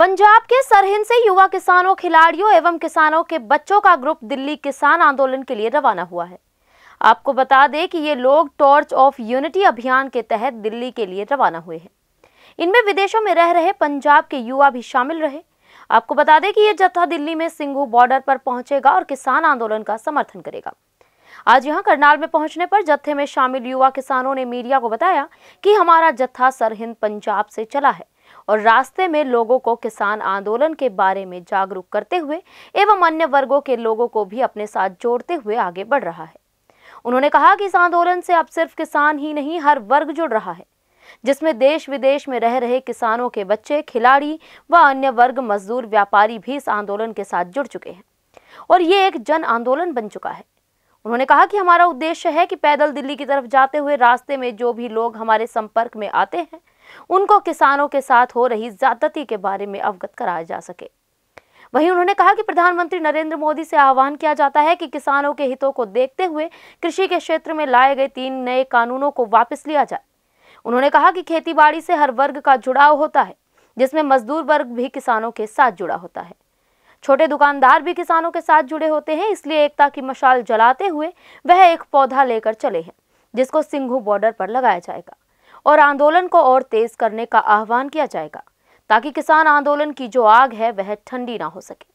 पंजाब के सरहिंद से युवा किसानों, खिलाड़ियों एवं किसानों के बच्चों का ग्रुप दिल्ली किसान आंदोलन के लिए रवाना हुआ है। आपको बता दें कि ये लोग टॉर्च ऑफ यूनिटी अभियान के तहत दिल्ली के लिए रवाना हुए हैं। इनमें विदेशों में रह रहे पंजाब के युवा भी शामिल रहे। आपको बता दें कि ये जत्था दिल्ली में सिंघू बॉर्डर पर पहुंचेगा और किसान आंदोलन का समर्थन करेगा। आज यहां करनाल में पहुंचने पर जत्थे में शामिल युवा किसानों ने मीडिया को बताया कि हमारा जत्था सरहिंद पंजाब से चला है और रास्ते में लोगों को किसान आंदोलन के बारे में जागरूक करते हुए एवं अन्य वर्गों के लोगों को भी अपने साथ जोड़ते हुए आगे बढ़ रहा है। उन्होंने कहा कि इस आंदोलन से अब सिर्फ किसान ही नहीं, हर वर्ग जुड़ रहा है, जिसमें देश विदेश में रह रहे किसानों के बच्चे, खिलाड़ी व अन्य वर्ग, मजदूर, व्यापारी भी इस आंदोलन के साथ जुड़ चुके हैं और ये एक जन आंदोलन बन चुका है। उन्होंने कहा कि हमारा उद्देश्य है कि पैदल दिल्ली की तरफ जाते हुए रास्ते में जो भी लोग हमारे संपर्क में आते हैं उनको किसानों के साथ हो रही ज्यादती के बारे में अवगत कराया जा सके। वहीं उन्होंने कहा कि प्रधानमंत्री नरेंद्र मोदी से आह्वान किया जाता है कि किसानों के हितों को देखते हुए कृषि के क्षेत्र में लाए गए 3 नए कानूनों को वापस लिया जाए। उन्होंने कहा कि खेतीबाड़ी से हर वर्ग का जुड़ाव होता है, जिसमें मजदूर वर्ग भी किसानों के साथ जुड़ा होता है। छोटे दुकानदार भी किसानों के साथ जुड़े होते हैं, इसलिए एकता की मशाल जलाते हुए वह एक पौधा लेकर चले हैं, जिसको सिंघू बॉर्डर पर लगाया जाएगा और आंदोलन को और तेज करने का आह्वान किया जाएगा ताकि किसान आंदोलन की जो आग है वह ठंडी ना हो सके।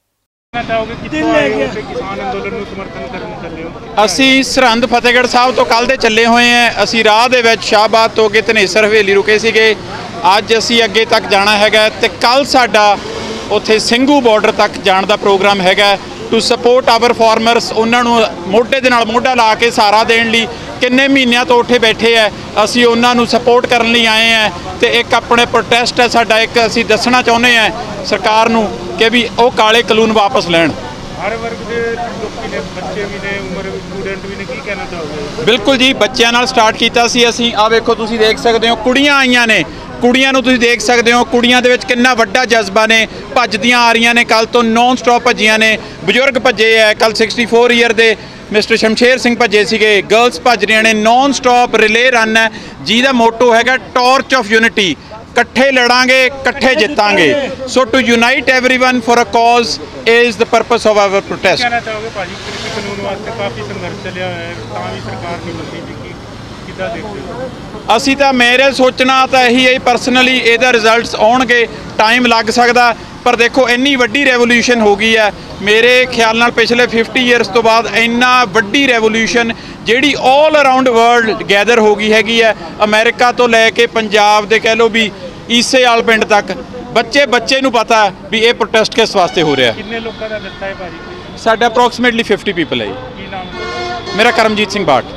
ਅਸੀਂ ਸਰਹੰਦ ਫਤਿਹਗੜ੍ਹ ਸਾਹਿਬ ਤੋਂ ਕੱਲ ਦੇ ਚੱਲੇ ਹੋਏ ਹਾਂ। ਅਸੀਂ ਰਾਹ ਦੇ ਵਿੱਚ ਸ਼ਾਹਬਾਦ ਤੋਂ ਅੱਗੇ ਧਨੇਸਰ ਹਵੇਲੀ ਰੁਕੇ ਸੀਗੇ। ਅੱਜ ਅਸੀਂ ਅੱਗੇ ਤੱਕ ਜਾਣਾ ਹੈਗਾ ਤੇ ਕੱਲ ਸਾਡਾ ਉੱਥੇ ਸਿੰਘੂ ਬਾਰਡਰ ਤੱਕ ਜਾਣ ਦਾ ਪ੍ਰੋਗਰਾਮ ਹੈਗਾ ਟੂ ਸਪੋਰਟ ਆਵਰ ਫਾਰਮਰਸ। ਉਹਨਾਂ ਨੂੰ ਮੋਢੇ ਦੇ ਨਾਲ ਮੋਢਾ ਲਾ ਕੇ ਸਹਾਰਾ ਦੇਣ ਲਈ ਕਿੰਨੇ ਮਹੀਨਿਆਂ ਤੋਂ ਉੱਥੇ ਬੈਠੇ ਆ, ਅਸੀਂ ਉਹਨਾਂ ਨੂੰ ਸਪੋਰਟ ਕਰਨ ਲਈ ਆਏ ਆ ਤੇ ਇੱਕ ਆਪਣੇ ਪ੍ਰੋਟੈਸਟ ਹੈ ਸਾਡਾ। ਇੱਕ ਅਸੀਂ ਦੱਸਣਾ ਚਾਹੁੰਦੇ ਆ ਸਰਕਾਰ ਨੂੰ ਕਿ ਵੀ ਉਹ ਕਾਲੇ ਕਾਨੂੰਨ ਵਾਪਸ ਲੈਣ। हर वर्ग के लोग ने, बच्चे भी ने, उम्र स्टूडेंट भी ने, की कहना चाहोगे? बिल्कुल जी, बच्चों नाल स्टार्ट किया सी असीं। आ वेखो तुसीं देख सकते हो कुड़ियां आईयां ने, कुड़ियां नूं तुसीं देख सकते हो, कुड़ियां दे विच किन्ना वड्डा जज्बा ने, भजदियां आ रहीआं ने, कल तो नॉन स्टॉप भजियां ने। बजुर्ग भजे है, कल 64 ईयर दे मिस्टर शमशेर सिंह भजे सीगे। गर्ल्स भज रही ने, नॉन स्टॉप रिले रन है जिहदा मोटो हैगा टॉर्च ऑफ यूनिटी। इकट्ठे लड़ांगे, इकट्ठे जितांगे। So to unite everyone for a cause is the purpose of our protest. कहना चाहोगे भाजी, कृषि कानून वास्ते काफ़ी संघर्ष चलिया है, तां भी सरकार नहीं बदली जी, किद्दां देखदे हो? ਅਸੀਂ ਤਾਂ ਮੇਰੇ ਸੋਚਣਾ ਤਾਂ ਇਹੀ ਹੈ ਪਰਸਨਲੀ ਇਹਦਾ ਰਿਜ਼ਲਟਸ ਆਉਣਗੇ, ਟਾਈਮ ਲੱਗ ਸਕਦਾ ਪਰ ਦੇਖੋ ਇੰਨੀ ਵੱਡੀ ਰੈਵੋਲੂਸ਼ਨ ਹੋ ਗਈ ਹੈ। ਮੇਰੇ ਖਿਆਲ ਨਾਲ ਪਿਛਲੇ 50 ਇਅਰਸ ਤੋਂ ਬਾਅਦ ਇੰਨਾ ਵੱਡੀ ਰੈਵੋਲੂਸ਼ਨ ਜਿਹੜੀ ਆਲ ਅਰਾਊਂਡ ਵਰਲਡ ਗੈਦਰ ਹੋ ਗਈ ਹੈਗੀ ਹੈ। ਅਮਰੀਕਾ ਤੋਂ ਲੈ ਕੇ ਪੰਜਾਬ ਦੇ ਕਹਿ ਲਓ ਵੀ ਈਸੇ ਵਾਲ ਪਿੰਡ ਤੱਕ ਬੱਚੇ ਨੂੰ ਪਤਾ ਵੀ ਇਹ ਪ੍ਰੋਟੈਸਟ ਕਿਸ ਵਾਸਤੇ ਹੋ ਰਿਹਾ। ਕਿੰਨੇ ਲੋਕਾਂ ਦਾ ਦਿੱਤਾ ਹੈ ਭਾਜੀ? ਸਾਡਾ ਅਪਰੋਕਸੀਮੇਟਲੀ 50 ਪੀਪਲ ਹੈ ਜੀ। ਕੀ ਨਾਮ? ਮੇਰਾ ਕਰਮਜੀਤ ਸਿੰਘ ਬਾਠ।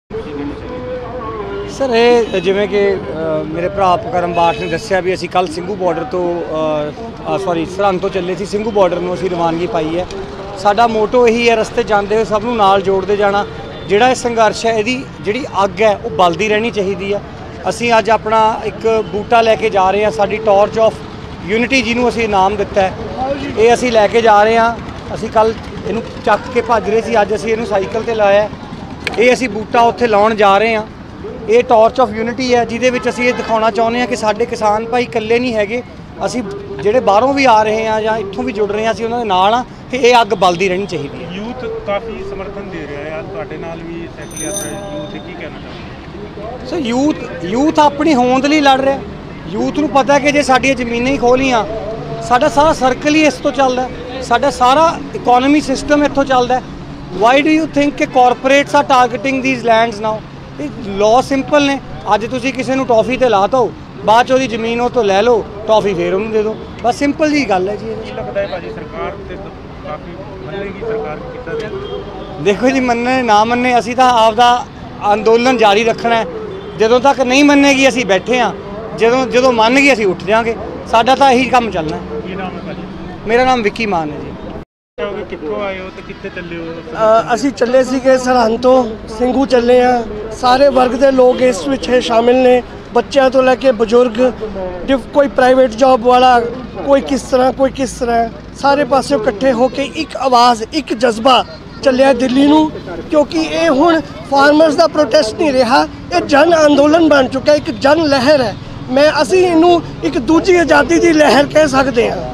सर ये जिमें कि मेरे भरा करम बाठ ने दसिया भी असी कल सिंघू बॉर्डर तो सॉरी सरहंद तो चले सी सिंघू बॉर्डर में असी रवानगी पाई है। साडा मोटो यही है रस्ते जाते हुए सब नाल जोड़ते जाना। जिहड़ा संघर्ष है यदी जिहड़ी अग है वो बलदी रहनी चाहिए है। असी अज अपना एक बूटा लैके जा रहे हैं, साडी टॉर्च ऑफ यूनिटी जिन्होंने असी इनाम दिता है ये असी लैके जा रहे हैं। असी कल इनू चक के भज रहे सी, अज असी इनू साइकिल ते लाया ये असी बूटा उत्थे लाउण जा रहे हैं। ये टॉर्च ऑफ यूनिटी है जिहदे विच असीं ये दिखाना चाहुंदे हां कि साडे किसान भाई इकल्ले नहीं हैगे, असीं जिहड़े बाहरों भी आ रहे हैं या इत्थों भी जुड़ रहे हैं, असीं उन्हां दे नाल हां ते ये अग बलदी रहनी चाहिए है। यूथ काफ़ी समर्थन दे रहा है, तुहाडे नाल भी साइकिल यात्रा यूथ की कहना चाहुंदे? सर यूथ अपनी होंद लई लड़ रहा। यूथ नूं पता है कि जे साडियां ज़मीनां ही खोलियां साडा सारा सर्कल ही इस तो चलदा है, साडा सारा इकोनॉमी सिस्टम इत्थों चलदा है। वाई डू यू थिंक कि corporates are targeting these lands now? Law simple ने, अज तुसीं किसी नूं टॉफी ते ला दो, बाद च ओहदी जमीन उह तो लै लो, टॉफी फिर उहनूं दे दो, बस सिंपल जी गल है जी। लगता है भाजी सरकार ते काफ़ी मन्नेगी, सरकार किद्दां देखो? देखो जी, मन्ने ना मन्ने असीं तां आपदा अंदोलन जारी रखना है। जदों तक नहीं मन्नेगी असीं बैठे हाँ, जदों मन गई असीं उठ जाएंगे। साडा तां यही काम चलना है। की नाम है भाजी? मेरा नाम विक्की मान है जी। कित्थों आए हो ते कित्थे चले हो? ਅਸੀਂ ਚੱਲੇ ਸੀਗੇ ਸਰਹੰਦ ਤੋਂ ਸਿੰਘੂ ਚੱਲੇ ਆ। ਸਾਰੇ ਵਰਗ ਦੇ ਲੋਕ ਇਸ ਵਿੱਚ ਸ਼ਾਮਿਲ ਨੇ, ਬੱਚਿਆਂ ਤੋਂ ਲੈ ਕੇ ਬਜ਼ੁਰਗ, ਕੋਈ ਪ੍ਰਾਈਵੇਟ ਜੌਬ ਵਾਲਾ, ਕੋਈ ਕਿਸ ਤਰ੍ਹਾਂ ਸਾਰੇ ਪਾਸੇ ਇਕੱਠੇ ਹੋ ਕੇ ਇੱਕ ਆਵਾਜ਼, ਇੱਕ ਜਜ਼ਬਾ ਚੱਲਿਆ ਦਿੱਲੀ ਨੂੰ। ਕਿਉਂਕਿ ਇਹ ਹੁਣ ਫਾਰਮਰਸ ਦਾ ਪ੍ਰੋਟੈਸਟ ਨਹੀਂ ਰਿਹਾ, ਇਹ ਜਨ ਅੰਦੋਲਨ ਬਣ ਚੁੱਕਾ, ਇੱਕ ਜਨ ਲਹਿਰ ਹੈ। ਅਸੀਂ ਇਹਨੂੰ ਇੱਕ ਦੂਜੀ ਆਜ਼ਾਦੀ ਦੀ ਲਹਿਰ ਕਹਿ ਸਕਦੇ ਹਾਂ।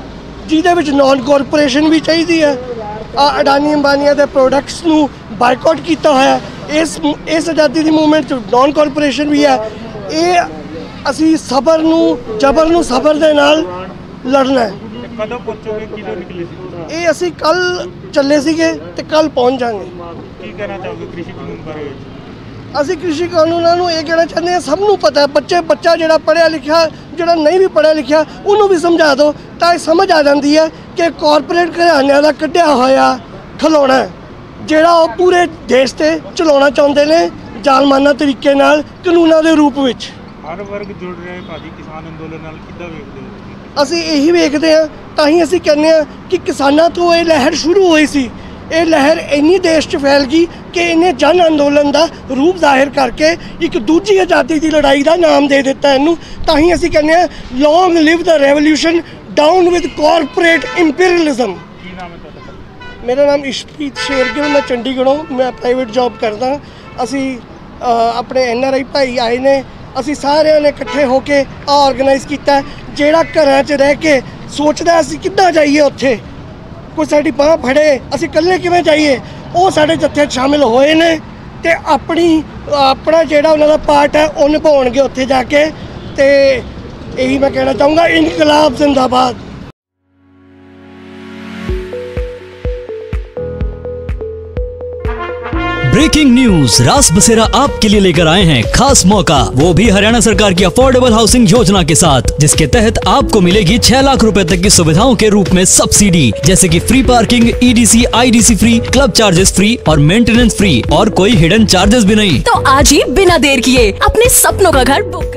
ਜਿਹਦੇ ਵਿੱਚ ਨਾਨ ਕਾਰਪੋਰੇਸ਼ਨ ਵੀ ਚਾਹੀਦੀ ਹੈ। ਅਡਾਨੀ ਅੰਬਾਨੀਆਂ ਦੇ ਪ੍ਰੋਡਕਟਸ ਨੂੰ ਬਾਈਕਾਟ ਕੀਤਾ ਹੋਇਆ। ਇਸ ਆਜ਼ਾਦੀ ਦੀ ਮੂਵਮੈਂਟ 'ਚ ਨਾਨ ਕਾਰਪੋਰੇਸ਼ਨ ਵੀ ਹੈ। ਇਹ ਅਸੀਂ ਜਬਰ ਨੂੰ ਸਬਰ ਦੇ ਨਾਲ ਲੜਨਾ ਹੈ। ਕਦੋਂ ਪਹੁੰਚੋਗੇ, ਕਿਦੋਂ ਨਿਕਲੇ ਸੀ? ਇਹ ਅਸੀਂ ਕੱਲ ਚੱਲੇ ਸੀਗੇ ਤੇ ਕੱਲ ਪਹੁੰਚ ਜਾਵਾਂਗੇ। ਕੀ ਕਹਿਣਾ ਚਾਹੋਗੇ ਕ੍ਰਿਸ਼ੀ ਕਾਨੂੰਨ ਬਾਰੇ? ਅਸੀਂ ਕ੍ਰਿਸ਼ੀ ਕਾਨੂੰਨਾਂ ਨੂੰ ਇਹ ਕਹਿਣਾ ਚਾਹੁੰਦੇ ਹਾਂ, ਸਭ ਨੂੰ ਪਤਾ ਹੈ, ਬੱਚਾ ਜਿਹੜਾ ਪੜ੍ਹਿਆ ਲਿਖਿਆ, ਜਿਹੜਾ ਨਹੀਂ ਵੀ ਪੜ੍ਹਿਆ ਲਿਖਿਆ, ਉਹਨੂੰ ਵੀ ਸਮਝਾ ਦਿਓ ਤਾਂ ਇਹ ਸਮਝ ਆ ਜਾਂਦੀ ਹੈ ਕਿ ਕਾਰਪੋਰੇਟ ਘਰਾਣਿਆਂ ਦਾ ਕੱਢਿਆ ਹੋਇਆ ਖਿਲੌਣਾ ਜਿਹੜਾ ਉਹ ਪੂਰੇ ਦੇਸ਼ ਤੇ ਚਲਾਉਣਾ ਚਾਹੁੰਦੇ ਨੇ ਜ਼ਾਲਮਾਨਾ ਤਰੀਕੇ ਨਾਲ, ਕਾਨੂੰਨਾਂ ਦੇ ਰੂਪ ਵਿੱਚ। ਹਰ ਵਰਗ ਜੁੜ ਰਿਹਾ ਹੈ ਭਾਜੀ ਕਿਸਾਨ ਅੰਦੋਲਨ ਨਾਲ, ਕਿੱਦਾਂ ਵੇਖਦੇ ਹੋ? ਅਸੀਂ ਇਹੀ ਵੇਖਦੇ ਹਾਂ, ਤਾਂ ਹੀ ਅਸੀਂ ਕਹਿੰਦੇ ਹਾਂ ਕਿ ਕਿਸਾਨਾਂ ਤੋਂ ਇਹ ਲਹਿਰ ਸ਼ੁਰੂ ਹੋਈ ਸੀ। ਇਹ ਲਹਿਰ ਇੰਨੀ ਦੇਸ਼ 'ਚ ਫੈਲ ਗਈ ਕਿ ਇਹਨੇ ਜਨ ਅੰਦੋਲਨ ਦਾ ਰੂਪ ਜ਼ਾਹਿਰ ਕਰਕੇ ਇੱਕ ਦੂਜੀ ਆਜ਼ਾਦੀ ਦੀ ਲੜਾਈ ਦਾ ਨਾਮ ਦੇ ਦਿੱਤਾ ਇਹਨੂੰ। ਤਾਂ ਹੀ ਅਸੀਂ ਕਹਿੰਦੇ ਹਾਂ, long live the revolution, down with corporate imperialism. ਕੀ ਨਾਮ ਹੈ ਤੁਹਾਡਾ? ਮੇਰਾ ਨਾਮ ਇਸ਼ਪ੍ਰੀਤ ਸ਼ੇਰਗਿੱਲ, ਮੈਂ ਚੰਡੀਗੜ੍ਹੋਂ, ਮੈਂ ਪ੍ਰਾਈਵੇਟ ਜੌਬ ਕਰਦਾ। ਅਸੀਂ ਆਪਣੇ NRI ਭਾਈ ਆਏ ਨੇ, ਅਸੀਂ ਸਾਰਿਆਂ ਨੇ ਇਕੱਠੇ ਹੋ ਕੇ ਆਰਗੇਨਾਈਜ਼ ਕੀਤਾ। ਜਿਹੜਾ ਘਰਾਂ 'ਚ ਰਹਿ ਕੇ ਸੋਚਦਾ ਅਸੀਂ ਕਿੱਦਾਂ ਜਾਈਏ ਉੱਥੇ, ਕੋਈ ਸਾਡੀ ਬਾਂਹ ਫੜੇ, ਅਸੀਂ ਇਕੱਲੇ ਕਿਵੇਂ ਜਾਈਏ, ਉਹ ਸਾਡੇ ਜੱਥੇ 'ਚ ਸ਼ਾਮਿਲ ਹੋਏ ਨੇ ਤੇ ਆਪਣਾ ਜਿਹੜਾ ਉਹਨਾਂ ਦਾ ਪਾਰਟ ਹੈ ਉਹ ਨਿਭਾਉਣਗੇ ਉੱਥੇ ਜਾ ਕੇ। ਤੇ ਇਹੀ मैं कहना चाहूँगा, इनकलाब जिंदाबाद। ब्रेकिंग न्यूज, रास बसेरा आपके लिए लेकर आए हैं खास मौका, वो भी हरियाणा सरकार की अफोर्डेबल हाउसिंग योजना के साथ, जिसके तहत आपको मिलेगी 6 लाख रुपए तक की सुविधाओं के रूप में सब्सिडी, जैसे कि free parking, EDC, IDC free, club charges free और मेंटेनेंस फ्री, और कोई हिडन चार्जेस भी नहीं। तो आज ही बिना देर किए अपने सपनों का घर बुक